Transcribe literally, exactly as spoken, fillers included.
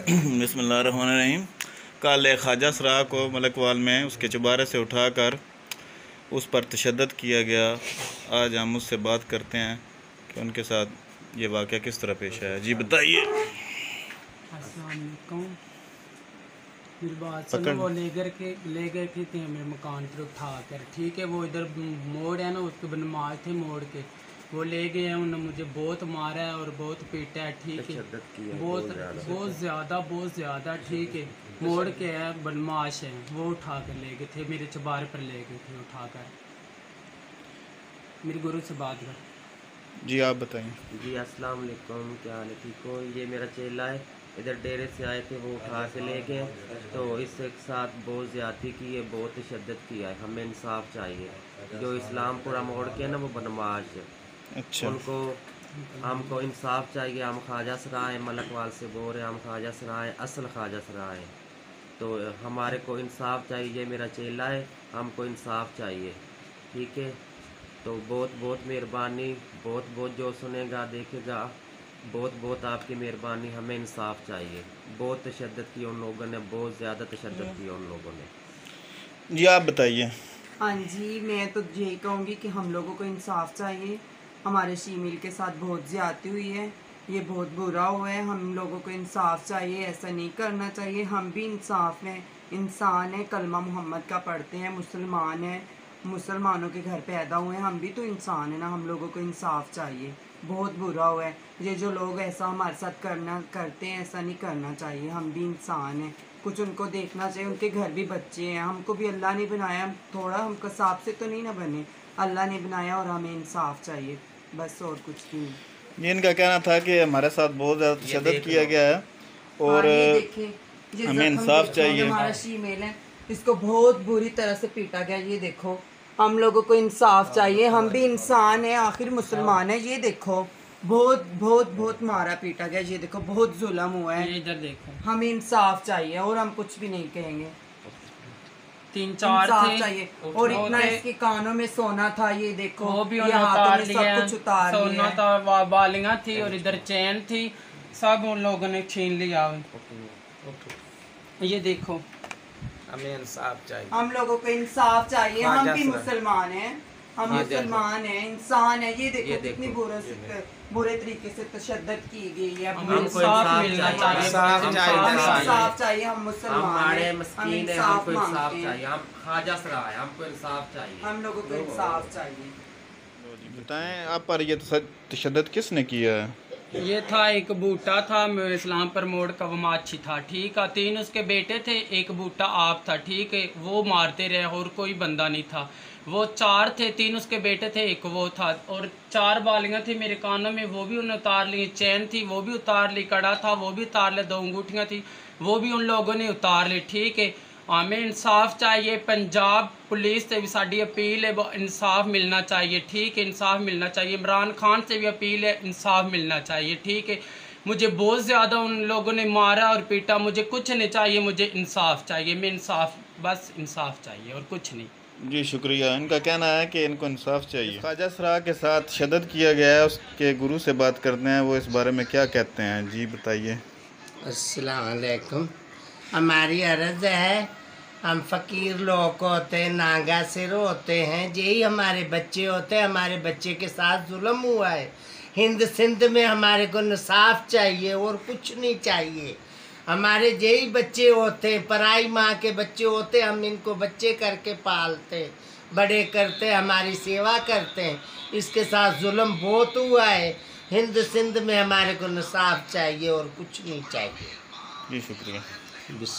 बिस्मिल्लाहिर्रहमानिर्रहीम। कल ख्वाजा सरा को मलकवाल में उसके चुबारे से उठाकर उस पर तशद्दुद किया गया। आज हम उससे बात करते हैं कि उनके साथ ये वाक़या किस तरह पेश आया। जी बताइए। मेरी बात सुनो। वो ले कर के ले गए थे, थे मेरे मकान पर उठा कर, ठीक है। वो इधर मोड़ है ना, उसके बनमाज थे मोड़ के, वो ले गए हैं। उन्होंने मुझे बहुत मारा है और बहुत पीटा है, ठीक है। बहुत बहुत ज़्यादा बहुत ज़्यादा, ठीक है। मोड़ के है, बनमाश है, वो उठा कर ले गए थे, मेरे चबारे पर ले गए थे उठा कर। मेरे गुरु से बात कर। जी आप बताएं। जी अस्सलाम वालेकुम, क्या हाल है? ठीक हो? ये मेरा चेला है, इधर डेरे से आए थे, वो उठा के ले गए। तो इसके साथ बहुत ज़्यादती की है, बहुत तशद्दुद किया है। हमें इंसाफ चाहिए। जो इस्लामपुरा मोड़ के है ना, वो बनमाश है। अच्छा, उनको हमको इंसाफ चाहिए। हम ख्वाजा सराय मलकवाल से बोल रहे हैं, हम ख्वाजा सराय असल ख्वाजा सराय। तो हमारे को इंसाफ चाहिए। ये मेरा चेला है, हमको इंसाफ चाहिए, ठीक है। तो बहुत बहुत मेहरबानी, बहुत बहुत जो सुनेगा देखेगा, बहुत बहुत आपकी मेहरबानी। हमें इंसाफ चाहिए। बहुत तशद्दुद की उन लोगों ने, बहुत ज़्यादा तशद्दुद किया उन लोगों ने। जी आप बताइए। हाँ जी, मैं तो यही कहूँगी कि हम लोगों को इंसाफ चाहिए। हमारे शीमिल के साथ बहुत ज़्यादती हुई है, ये बहुत बुरा हुआ है। हम लोगों को इंसाफ चाहिए, ऐसा नहीं करना चाहिए। हम भी इंसाफ हैं, इंसान हैं, कलमा मोहम्मद का पढ़ते हैं, मुसलमान हैं, मुसलमानों के घर पैदा हुए हैं। हम भी तो इंसान हैं ना। हम लोगों को इंसाफ चाहिए। बहुत बुरा हुआ है ये जो लोग ऐसा हमारे साथ करना करते हैं, ऐसा नहीं करना चाहिए। हम भी इंसान हैं, कुछ उनको देखना चाहिए। उनके घर भी बच्चे हैं, हमको भी अल्लाह ने बनाया, थोड़ा हम कसाब से तो नहीं ना बने, अल्लाह ने बनाया और हमें इंसाफ चाहिए, बस और कुछ नहीं। ये इनका कहना था कि हमारे साथ बहुत ज़्यादा तशद्दुद किया गया है और हाँ, ये देखें, ये हमें जख्म इंसाफ देखो, चाहिए। हमारा शीमेल है, इसको बहुत बुरी तरह से पीटा गया। ये देखो, हम लोगों को इंसाफ चाहिए। हम भी इंसान हैं, आखिर मुसलमान है। ये देखो, बहुत बहुत बहुत मारा पीटा गया। ये देखो, बहुत जुल्म हुआ है। इधर देखो, हमें इंसाफ चाहिए और हम कुछ भी नहीं कहेंगे। तीन चार इंसाफ थे चाहिए। और इतना इसके कानों में सोना था, ये देखो, वो भी ये उन्होंने हाथों उतार में लिया। सब कुछ उतार लिया सोना है। था, वा- बालियां थी और इधर चैन थी, सब उन लोगों ने छीन लिया। ये देखो, हमें इंसाफ चाहिए। हम लोगों को इंसाफ चाहिए। हम ख्वाजा भी सर। मुसलमान हैं, हम ये मुसलमान हैं, इंसान है। ये देखो, ये कितनी देखो, बुरे से बुरे तरीके से तशद्दुद की गई है। हमें हम इंसाफ मिलना चाहिए। इंसाफ चाहिए। हमें इंसाफ चाहिए। हम हम मुसलमान हमारे हैं, हम मस्कीन है, इंसाफ हमको इंसाफ मांगते हैं। चाहिए। हम ख्वाजा सराय, हमको इंसाफ चाहिए। हम लोगों को इंसाफ चाहिए। बताएं आप पर ये तशद्दुद किसने किया है? ये था एक बूटा था, इस्लाम पर मोड़ का वमाची था, ठीक है। तीन उसके बेटे थे, एक बूटा आप था, ठीक है। वो मारते रहे और कोई बंदा नहीं था। वो चार थे, तीन उसके बेटे थे, एक वो था। और चार बालियां थी मेरे कानों में, वो भी उन्होंने उतार ली। चैन थी, वो भी उतार ली। कड़ा था, वो भी उतार ले। दो अंगूठियाँ थी, वो भी उन लोगों ने उतार ली, ठीक है। हमें इंसाफ चाहिए। पंजाब पुलिस से भी साड़ी अपील है, वो इंसाफ मिलना चाहिए, ठीक है। इंसाफ मिलना चाहिए। इमरान खान से भी अपील है, इंसाफ मिलना चाहिए, ठीक है। मुझे बहुत ज़्यादा उन लोगों ने मारा और पीटा। मुझे कुछ नहीं चाहिए, मुझे इंसाफ चाहिए। मैं इंसाफ, बस इंसाफ चाहिए और कुछ नहीं। जी शुक्रिया। इनका कहना है कि इनको इंसाफ चाहिए। ख्वाजा सरा के साथ तशद्दुद किया गया है, उसके गुरु से बात करते हैं, वो इस बारे में क्या कहते हैं। जी बताइए। अस्सलाम वालेकुम। हमारी अर्ज़ है, हम फ़कीर लोग होते हैं, नागा सिर होते हैं, यही हमारे बच्चे होते हैं। हमारे बच्चे के साथ जुल्म हुआ है। हिंद सिंध में हमारे को इंसाफ चाहिए और कुछ नहीं चाहिए। हमारे यही बच्चे होते हैं, पराई माँ के बच्चे होते हैं। हम इनको बच्चे करके पालते, बड़े करते, हमारी सेवा करते हैं। इसके साथ जुल्म बहुत हुआ है। हिंद सिंध में हमारे को इंसाफ चाहिए और कुछ नहीं चाहिए। जी शुक्रिया।